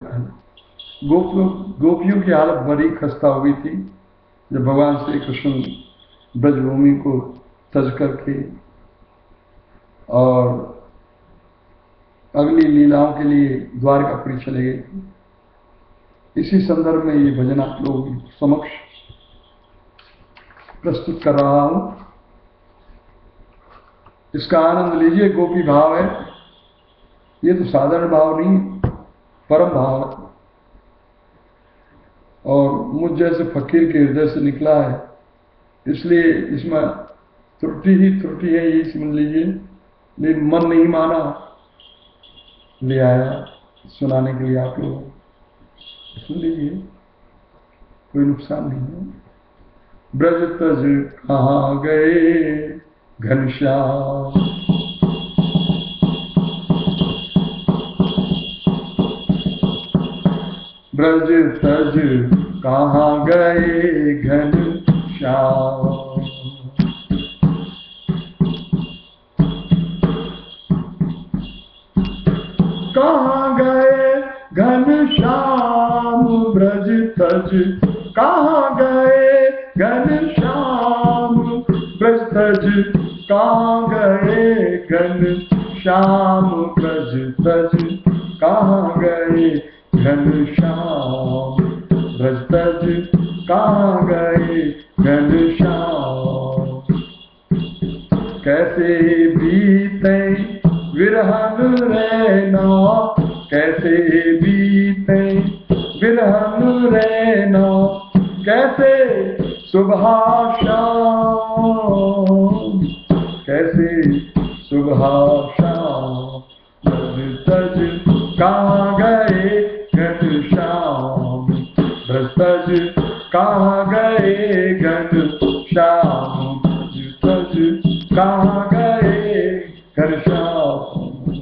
गोपियों की हालत बड़ी खस्ता हुई थी जब भगवान श्री कृष्ण ब्रजभूमि को तज करके और अगली लीलाओं के लिए द्वारकापुरी चले गए थे। इसी संदर्भ में ये भजन आप लोगों के समक्ष प्रस्तुत कर रहा हूं। इसका आनंद लीजिए। गोपी भाव है, ये तो साधारण भाव नहीं, परम भाव है और मुझ जैसे फकीर के हृदय से निकला है, इसलिए इसमें त्रुटि ही त्रुटि है, ये समझ लीजिए। लेकिन मन नहीं माना, ले आया सुनाने के लिए आप लोग सुन लीजिए, कोई नुकसान नहीं है। ब्रज तज कहाँ गए घनश्याम, ब्रज तज कहाँ गए घनश्याम, कहाँ गए घनश्याम, ब्रज तज कहाँ गए घनश्याम, ब्रज तज कहाँ गए घनश्याम, ब्रज तज कहाँ गए घनश्याम, ब्रज तज कहाँ गए घनश्याम। कैसे बीते विरहन रहना, कैसे बीते विरहन रहना, कैसे सुबह शाम, कैसे सुबह शाम, ब्रज तज कहाँ गए घनश्याम, ब्रज तज कहाँ गए घनश्याम, ब्रज तज कहाँ गए घनश्याम।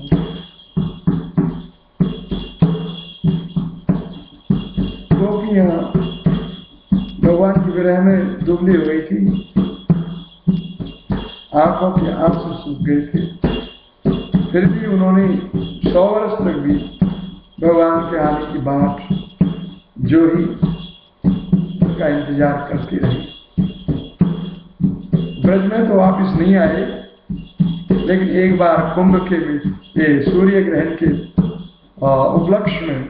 गोपियां भगवान की विरह में दुबली हो गई थी, आंखों के आंसू सूख गए थे, फिर भी उन्होंने 100 वर्ष तक भी भगवान के आने की बात जो ही उनका इंतजार करती रही। ब्रज में तो वापिस नहीं आए, लेकिन एक बार कुंभ के ये सूर्य ग्रहण के उपलक्ष्य में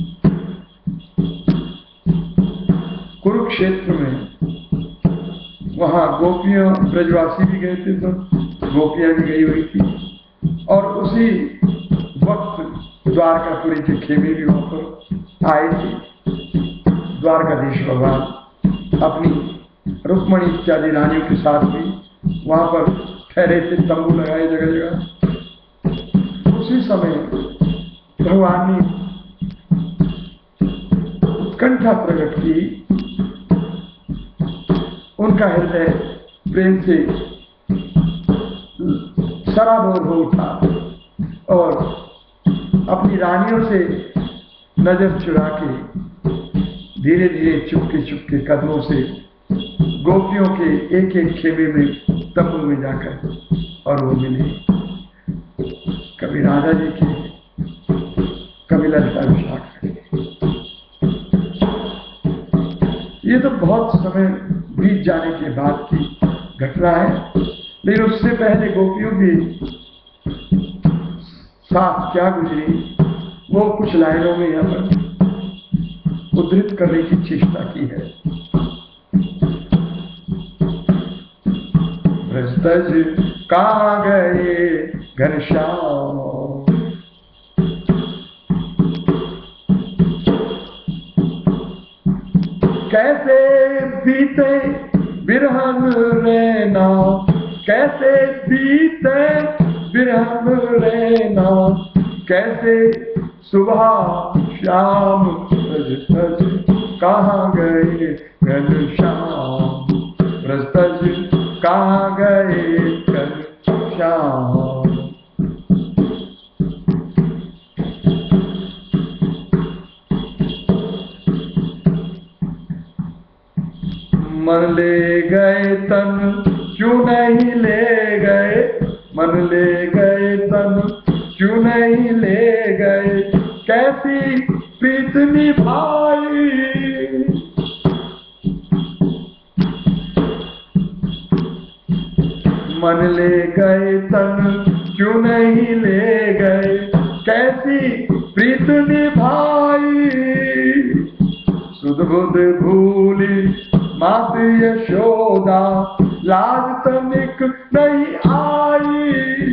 कुरुक्षेत्र में वहां गोपियां ब्रजवासी भी गए थे, तो गोपियां भी गई हुई थी और उसी वक्त द्वारकापुरी के खेमे भी वहां पर आए थे। द्वारकाधीश भगवान अपनी रुक्मणी इत्यादि रानियों के साथ भी वहां पर ठहरे थे, तंबू लगाए जगह जगह। उसी समय भगवान ने उत्कंठा प्रकट की, उनका हृदय प्रेम से सराबोर हो उठा और अपनी रानियों से नजर चुरा के धीरे धीरे चुपके चुपके कदमों से गोपियों के एक एक खेमे में तंबू में जाकर और वो मिले। कभी राधा जी के, कभी ललिता विशाखा के। ये तो बहुत समय बीत जाने के बाद की घटना है, लेकिन उससे पहले गोपियों की साथ क्या गुजरी वो कुछ लाइनों में यहाँ पर उद्धृत करने की चेष्टा की है। ब्रज तज कहाँ गए घनश्याम, कैसे बीते बिरहन रहना, कैसे बीते बिरहन रहना, कैसे सुबह शाम, ब्रज तज कहाँ गए घनश्याम, ब्रज तज कहाँ गए घनश्याम। मन ले गए तन क्यों नहीं ले गए, मन ले गए तन क्यों नहीं ले गए, कैसी प्रीत निभाई। मन ले गए तन क्यों नहीं ले गए, कैसी प्रीत निभाई। सुध बुध भूली मात यशोदा, लाज तनिक नहीं आई,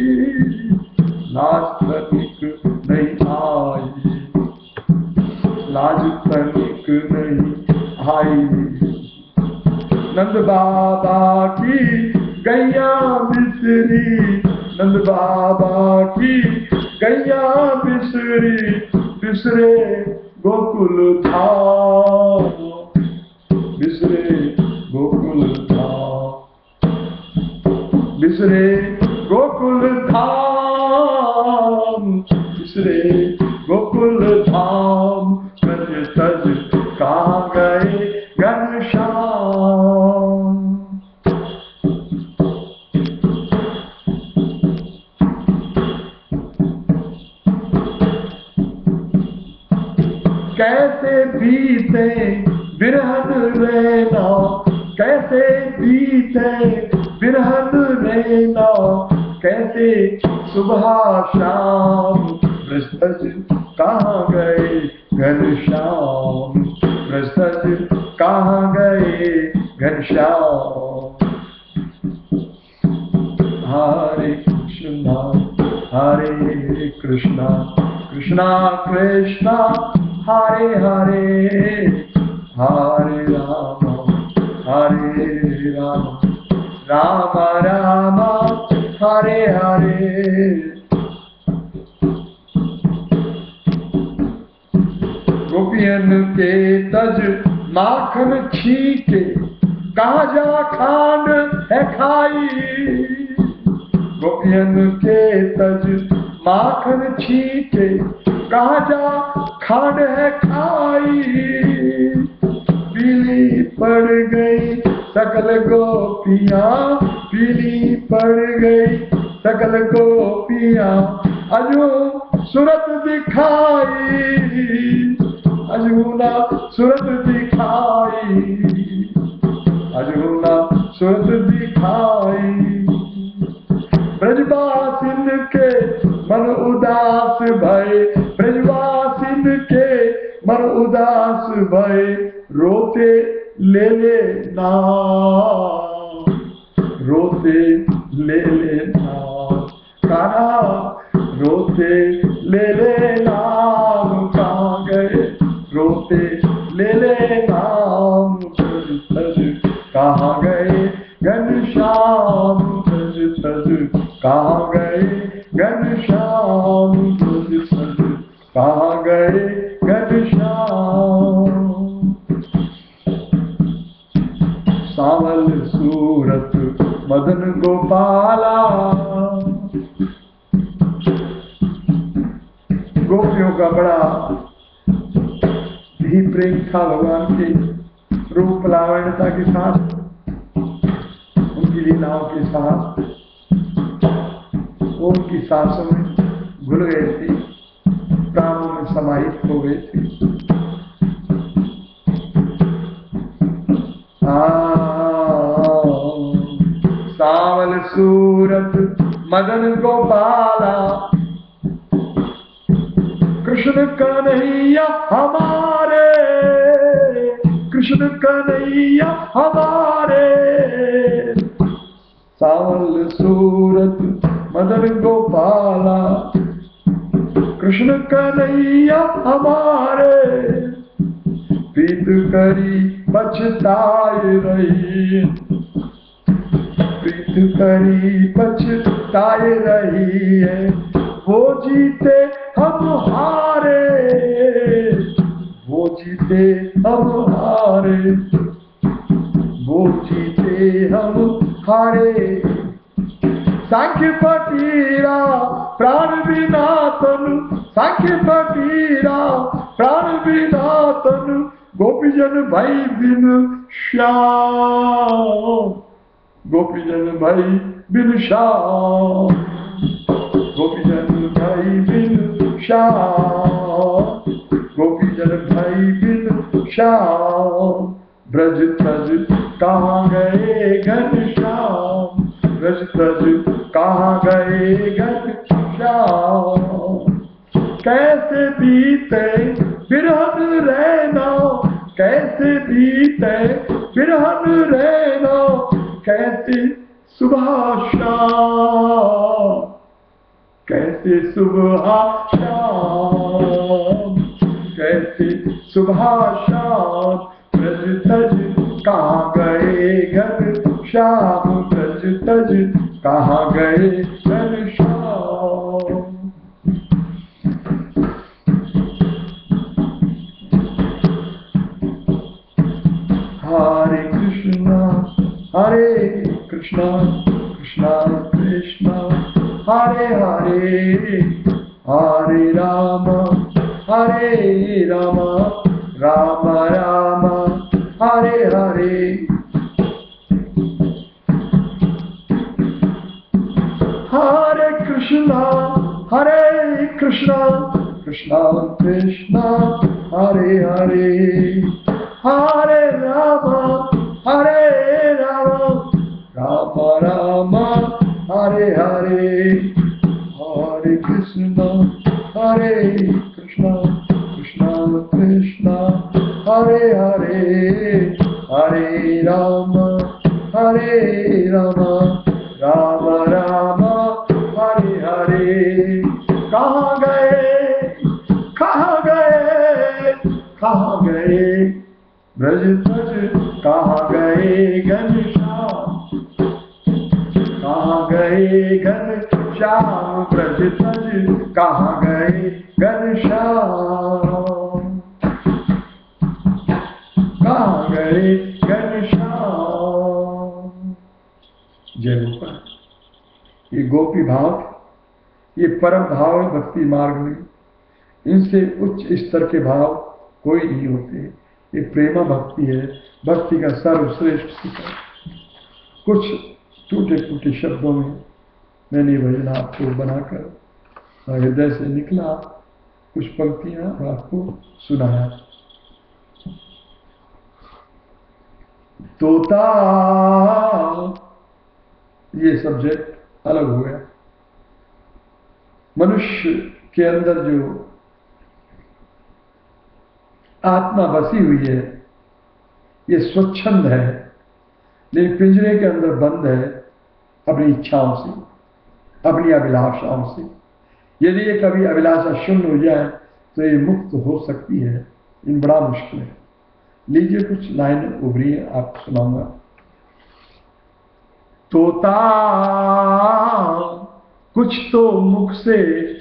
लाज तनिक नहीं आई, लाज तनिक नहीं आई। नंद बाबा की गैया बिसरी, नंद बाबा की गैया बिसरी, बिसरे गोकुल धाम, बिसरे गोकुल धाम, बिसरे गोकुल धाम, बिसरे गोकुल धाम। ब्रज तज कहाँ गए घनश्याम। कैसे बीते बिरहन रहना, कैसे बीते बिरहन रहना, कैसे सुबह शाम। ब्रज कहाँ गए घनश्याम, ब्रज कहाँ गए घनश्याम। हरे कृष्णा कृष्णा कृष्णा हरे हरे, हरे राम राम राम हरे हरे। गोपियन के तज माखन छीके, कहाँ जा खांड है खाई। गोपियन के तज माखन छीके, कहाँ जा खांड है खाई। पीली पड़ गई सकल गोपियाँ, पीली पड़ गई सकल गोपियाँ। अजू सूरत दिखाई, अजूना सूरत दिखाई, अजूना सूरत दिखाई। ब्रजवासिन के मन उदास भय, ब्रजवासिन के मन उदास भय। रोते ले लेना, रोते ले लेना कान्हा, रोते ले लेना। कहाँ गए रोते ले लेना, कहाँ गए घनश्याम। कहाँ गए घनश्याम, कहाँ गए घनश्याम। सावल सूरत मदन गोपाला, गोपियों का बड़ा भी प्रेम था भगवान के रूप लावण्यता के साथ, उनकी लीलाओं के साथ। वो उनकी सांसों में घुल गए थे, प्राणों में समाहित हो गए थे। सावल सूरत मदन गोपाला, कृष्ण कन्हैया हमारे, कृष्ण कन्हैया हमारे। सावल सूरत मदन गोपाला, कृष्ण कन्हैया हमारे। प्रीत करी पछताए रही, प्रीत करी पछताए रही है। वो जीते हम हारे, वो जीते हम हारे, वो जीते हम हारे। सांख्य फकीरा प्राण बिना तनु, सांख्य फकीरा प्राण बिना तनु। गोपीजन भाई बिन श्याम, गोपीजन भाई बिन श्याम, गोपीजन भाई बिन श्याम, गोपीजन कृष्ण भाई बिन श्याम, ब्रज तज कहाँ गए घनश्याम, ब्रज तज कहाँ गए घनश्याम। कैसे बीते बिरहन रहना, कैसे बीते बिरहन रहना, कैसे सुबह शाम, कैसे सुबह शाम, कैसे सुबह शाम। ब्रज तज कहाँ गए घनश्याम, ब्रज तज कहाँ गए घनश्याम। हरे कृष्णा कृष्णा कृष्णा हरे हरे, हरे राम राम राम हरे हरे। हरे कृष्णा कृष्णा कृष्णा हरे हरे, हरे राम राम राम हरे हरे। हरे कृष्णा कृष्णा कृष्णा हरे हरे, हरे राम राम राम हरे हरे। कहाँ गए ब्रज तज, कहाँ गए घनश्याम, कहाँ गए घनश्याम, ब्रज तज कहाँ गए घनश्याम, कहाँ गए घनश्याम। जय गोपाल। ये गोपी भाव, ये परम भाव है भक्ति मार्ग में। इनसे उच्च स्तर के भाव कोई नहीं होते। ये प्रेमा भक्ति है, भक्ति का सर्वश्रेष्ठ शिखर। कुछ टूटे फूटे शब्दों में मैंने भजन आपको बनाकर हृदय से निकला, कुछ पंक्तियां आपको सुनाया। तोता, ये सब्जेक्ट अलग हो गया। मनुष्य के अंदर जो आत्मा बसी हुई है, ये स्वच्छंद है, लेकिन पिंजरे के अंदर बंद है अपनी इच्छाओं से, अपनी अभिलाषाओं से। यदि ये कभी अभिलाषा शून्य हो जाए तो ये मुक्त हो सकती है, इन बड़ा मुश्किल है। लीजिए कुछ लाइन उभरी है, आपको सुनाऊंगा। तोता कुछ तो मुख से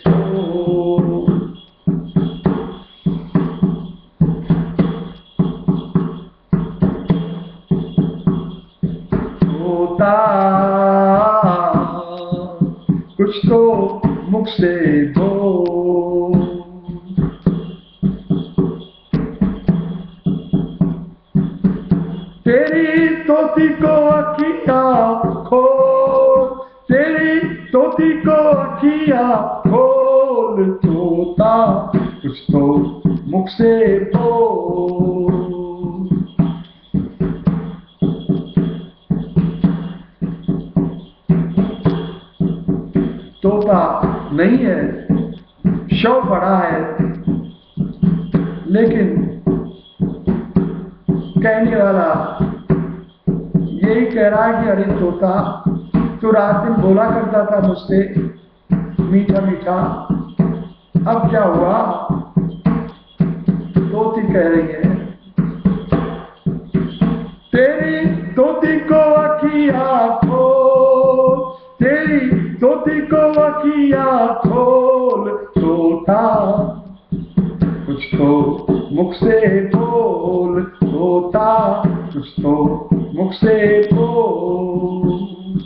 कुछ तो मुख से बोल, तेरी तोती को अखियां खोल, तेरी तोती को अखियां खोल, तोता कुछ तो मुख से बोल। तोता नहीं है, शव पड़ा है, लेकिन कहने वाला यही कह रहा है कि अरे तोता, तू रात दिन बोला करता था मुझसे मीठा मीठा, अब क्या हुआ? तोती कह रही है, तेरी तोती को अखियां खोल, तेरी तोती को अखियां खोल, तोता कुछ तो मुख से बोल, तोता कुछ तो मुख से बोल।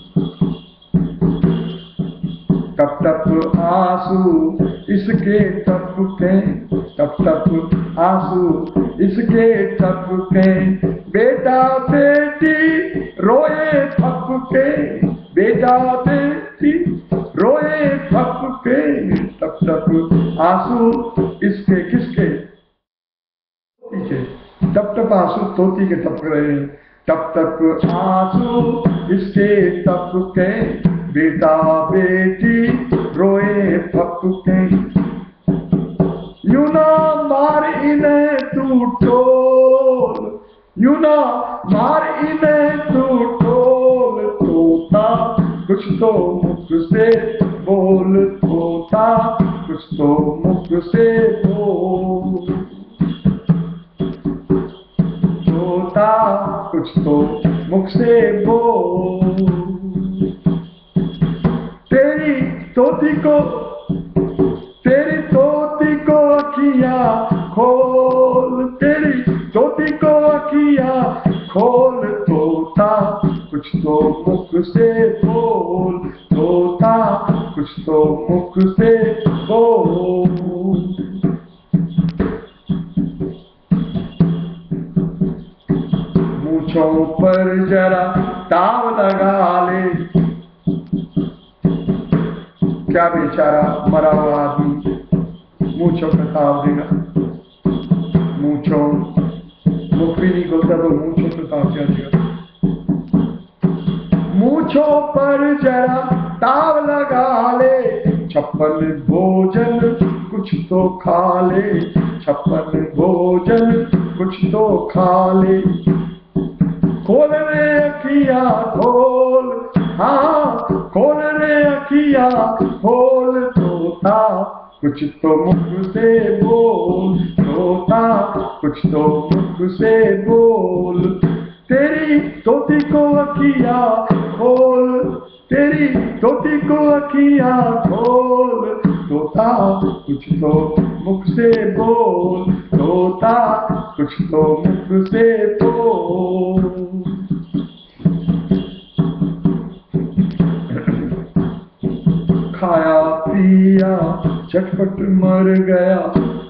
टप टप आंसू इसके टपके, टप टप आंसू इसके टपके, बेटा बेटी रोए थपके, बेटा बेटी रोए थपके, टप टप आंसू इसके किसके नीचे। टप टप आंसू तोती के टपक रहे हैं, टप टप आंसू इसके टपके, बेटा बेटी रोए फपके। यूं ना मार इन्हें तू टोल, यूं ना मार इन्हें तू टोल, तोता कुछ तो मुख से बोल, तोता कुछ तो मुख से बोल, तोता कुछ तो मुख से बोल। तेरी तोती को, तेरी तोती को अखियां खोल, तेरी तोती को अखियां खोल, तोता कुछ तो मुख से बोल, तोता कुछ तो मुख से बोल। मूंछों पर जरा ताव लगा ले, क्या बेचारा मरा हुआ आदमी मूंछों पर ताव देगा। मूंछों, मुख भी नहीं खोलता तो मूंछों पर ताव क्या देगा। मूंछों पर जरा ताव लगा ले, छप्पन भोजन कुछ तो खा ले, छप्पन भोजन कुछ तो खा ले। खोल रे अखियां खोल, हाँ खोल रे अखियां खोल, तोता कुछ तो मुख से बोल, तोता कुछ तो मुख से बोल। तेरी तोती को अखियां खोल, तेरी तोती को अखियां खोल, तोता कुछ तो मुख से बोल, तोता कुछ तो मुख से बोल। खाया पिया झटपट मर गया।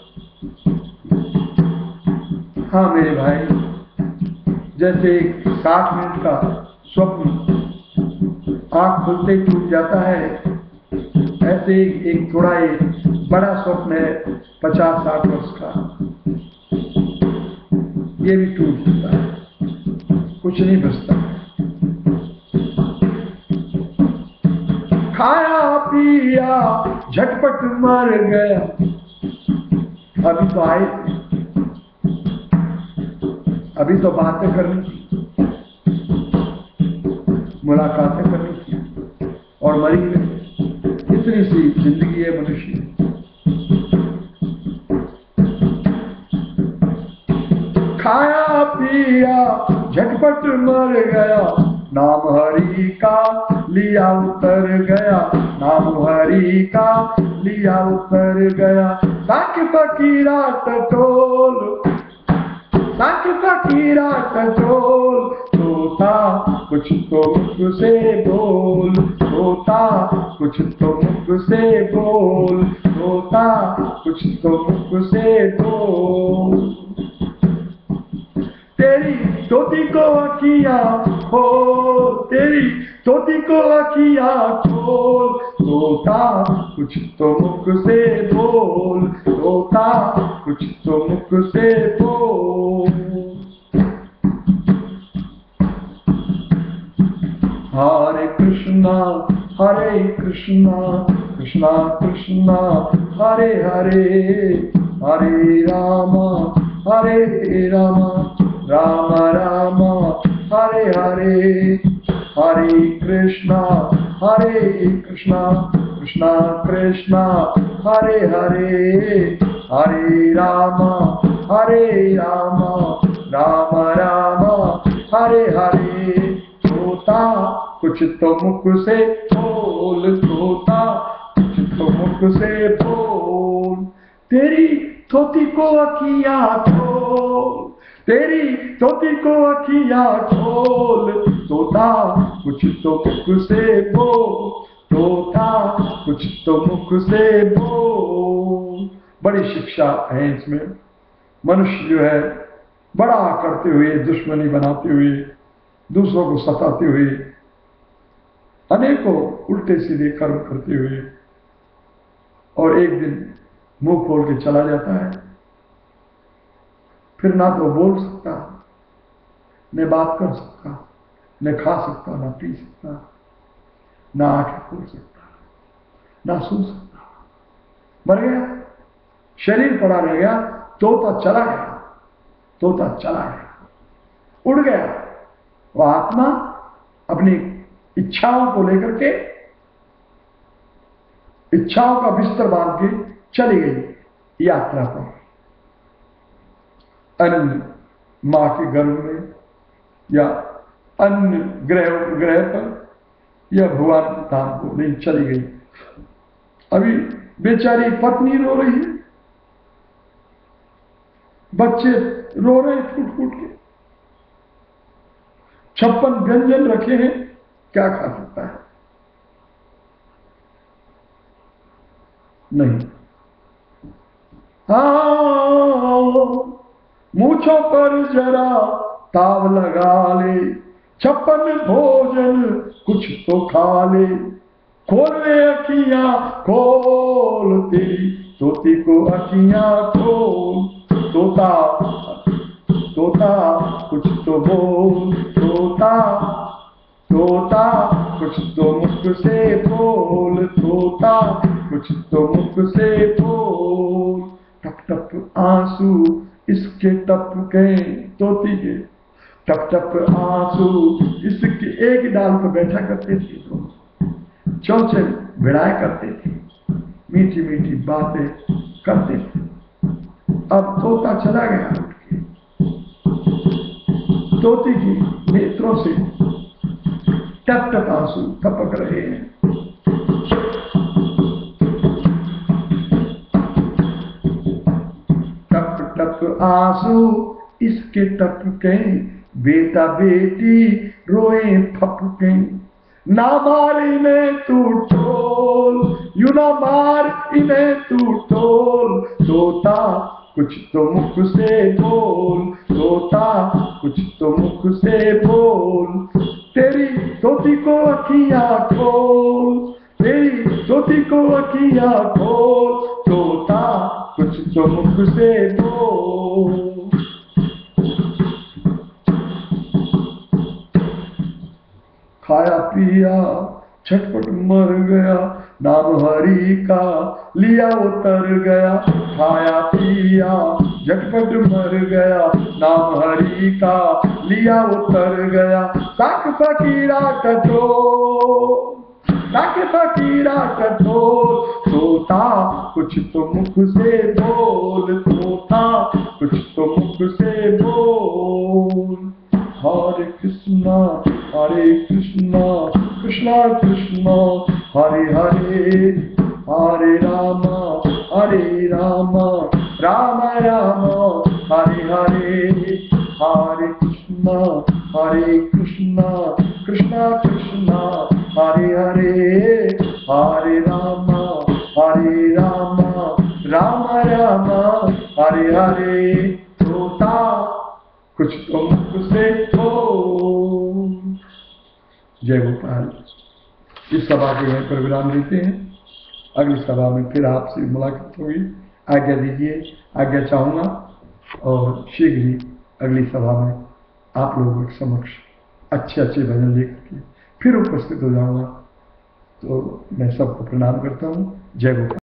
हाँ मेरे भाई, जैसे 60 मिनट का स्वप्न आंख खुलते ही टूट जाता है, ऐसे एक थोड़ा एक बड़ा स्वप्न है 50-60 वर्ष का, ये भी टूट जाता है, कुछ नहीं बचता। खाया पिया झटपट मर गया। अभी तो आए, अभी तो बातें करनी थी, मुलाकातें करनी थी और मरी गई। इतनी सी जिंदगी है मनुष्य। खाया पिया झटपट मर गया, नाम हरि का लिया उतर गया, नाम हरि का लिया उतर गया। साख फकीरा टटोल, साख फकीरा टटोल, तोता कुछ तो मुख से बोल, तोता कुछ तो मुख से बोल, तोता कुछ तो मुख से बोल। तेरी तोती को अखियां खोल, तेरी तोती को अखियां खोल, तोता कुछ तो मुख से बोल, तोता कुछ तो मुख से बोल। हरे कृष्णा कृष्णा कृष्णा हरे हरे, हरे रामा राम राम हरे हरे, हरे कृष्णा कृष्णा कृष्णा हरे हरे, हरे राम राम राम हरे हरे। तोता कुछ तो मुख से बोल, तोता कुछ तो मुख से बोल। तेरी तोती को अखियां खोल, तेरी तोती को अखियां खोल, तोता कुछ तो मुख से बोल, तोता कुछ तो मुख से बोल। बड़ी शिक्षा है इसमें। मनुष्य जो है बड़ा करते हुए, दुश्मनी बनाते हुए, दूसरों को सताते हुए, अनेकों उल्टे सीधे कर्म करते हुए, और एक दिन मुंह खोल के चला जाता है। फिर ना तो बोल सकता, न बात कर सकता, न खा सकता, न पी सकता, न आंखें खोल सकता, न सुन सकता। मर गया, शरीर पड़ा रह गया, तोता चला गया, तोता चला गया, उड़ गया। वह आत्मा अपनी इच्छाओं को लेकर के, इच्छाओं का बिस्तर बांध के चली गई यात्रा पर। अन्य मां के गर्भ में या अन्य ग्रह पर या भगवान के धाम को नहीं चली गई। अभी बेचारी पत्नी रो रही है, बच्चे रो रहे हैं फूट फूट के, 56 व्यंजन रखे हैं, क्या खा सकता है? नहीं। मूछों पर जरा ताव लगा ले, 56 भोजन कुछ तो खा ले। खोल ले अखियां खोल, तेरी तोती को अखियां खोल। तोता तोता कुछ तो बोल, तोता तोता कुछ तो मुख से बोल, तोता कुछ तो मुख से बोल। टप टप आंसू इसके टपके, तोती के टप टप आंसू इसके। एक डाल पर बैठा करते थे, चौचे भिड़ाया करते थे, मीठी मीठी बातें करते थे। अब तोता चला गया उठ के, तोती की नेत्रों से टप टप आंसू टपक रहे हैं। टप टप आंसू इसके टपके, बेटा बेटी रोए फपके। ना मार इन्हें तू टोल, यू ना मार इन्हें तू टोल। तोता कुछ तो मुख से बोल, तोता कुछ तो मुख से बोल। तेरी तोती को अखियां खोल, तेरी तोती को अखियां खोल। तोता कुछ तो मुख से बोल। खाया पिया झटपट मर गया, नाम हरि का लिया उतर गया। खाया पिया झटपट मर गया, नाम हरि का लिया उतर गया। साख फकीरा कठोर, साख फकीरा कठोर। तोता कुछ तो मुख से बोल, तोता कुछ तो मुख से बोल। हरे कृष्णा कृष्णा कृष्णा हरे हरे, हरे राम राम राम हरे हरे। हरे कृष्णा कृष्णा कृष्णा हरे हरे, हरे राम राम राम हरे हरे। तोता कुछ तो मुख से बोल। जय गोपाल। इस सभा के यहीं पर विराम देते हैं, अगली सभा में फिर आपसे मुलाकात होगी। आज्ञा दीजिए, आज्ञा चाहूंगा, और शीघ्र ही अगली सभा में आप लोगों के समक्ष अच्छे अच्छे भजन लेकर के फिर उपस्थित हो जाऊंगा। तो मैं सबको प्रणाम करता हूँ। जय गोपाल।